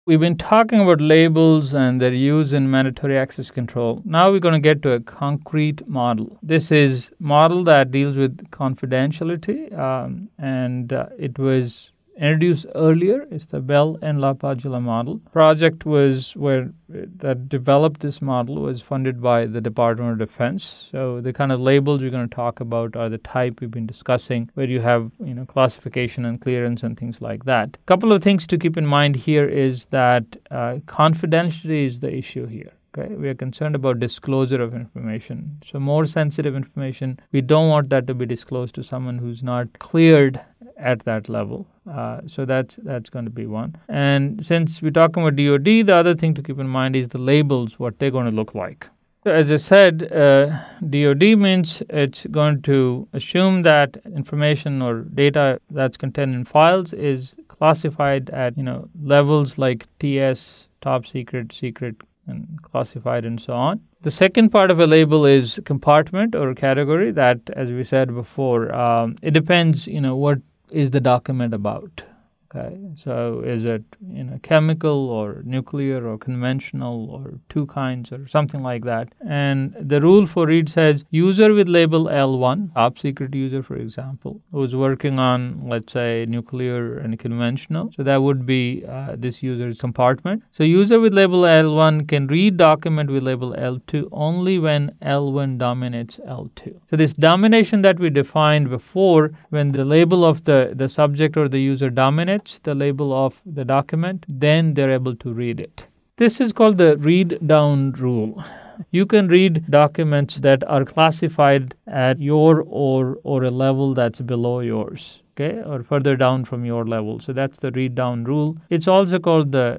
We've been talking about labels and their use in mandatory access control. Now we're going to get to a concrete model. This is a model that deals with confidentiality, and it was introduced earlier. It's the Bell and LaPadula model. Project that developed this model was funded by the Department of Defense. So the kind of labels we're going to talk about are the type we've been discussing, where you have classification and clearance and things like that. A couple of things to keep in mind here is that confidentiality is the issue here. Okay, we are concerned about disclosure of information. So more sensitive information, we don't want that to be disclosed to someone who's not cleared at that level. So that's going to be one. And since we're talking about DoD, the other thing to keep in mind is the labels, what they're going to look like. So as I said, DoD means it's going to assume that information or data that's contained in files is classified at levels like TS, top secret, secret, and classified, and so on. The second part of a label is compartment or category. That, as we said before, it depends. What is the document about? Okay, so is it chemical or nuclear or conventional or two kinds or something like that? And the rule for read says user with label L1, top secret user, for example, who's working on, let's say, nuclear and conventional. So that would be this user's compartment. So user with label L1 can read document with label L2 only when L1 dominates L2. So this domination that we defined before, when the label of the subject or the user dominates the label of the document, then they're able to read it. This is called the read down rule. You can read documents that are classified at your or a level that's below yours, okay, or further down from your level. So that's the read down rule. It's also called the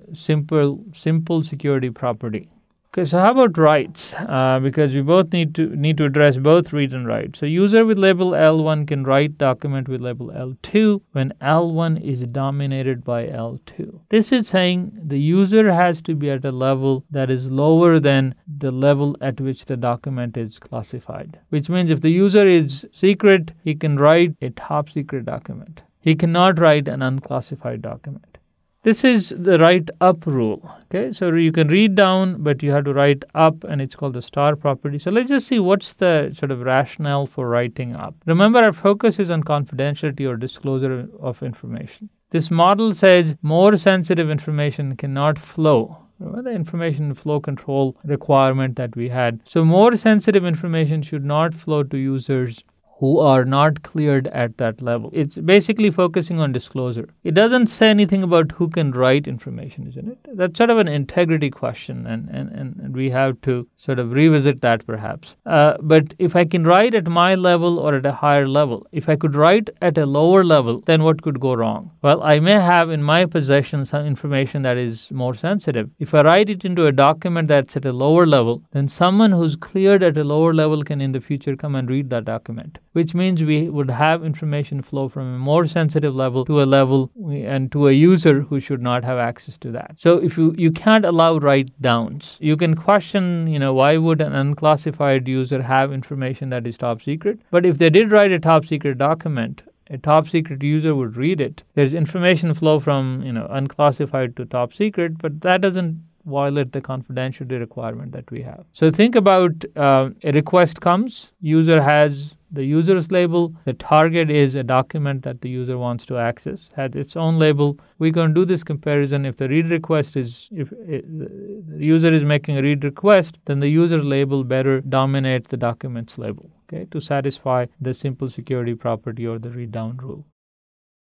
simple security property. Okay, so how about writes? Because we both need to address both read and write. So user with label L1 can write document with label L2 when L1 is dominated by L2. This is saying the user has to be at a level that is lower than the level at which the document is classified. Which means if the user is secret, he can write a top secret document. He cannot write an unclassified document. This is the write up rule. Okay, so you can read down, but you have to write up, and it's called the star property. So let's just see what's the sort of rationale for writing up. Remember, our focus is on confidentiality or disclosure of information. This model says more sensitive information cannot flow. Remember the information flow control requirement that we had. So more sensitive information should not flow to users who are not cleared at that level. It's basically focusing on disclosure. It doesn't say anything about who can write information, isn't it? That's sort of an integrity question, and we have to sort of revisit that perhaps. But if I can write at my level or at a higher level, if I could write at a lower level, then what could go wrong? Well, I may have in my possession some information that is more sensitive. If I write it into a document that's at a lower level, then someone who's cleared at a lower level can in the future come and read that document, which means we would have information flow from a more sensitive level to a level and to a user who should not have access to that. So if you can't allow write downs, you can question, why would an unclassified user have information that is top secret? But if they did write a top secret document, a top secret user would read it. There's information flow from, unclassified to top secret, but that doesn't violate the confidentiality requirement that we have. So think about a request comes, user has the user's label, the target is a document that the user wants to access, has its own label. We're going to do this comparison. If the read request is, if the user is making a read request, then the user label better dominate the document's label, okay, to satisfy the simple security property or the read down rule.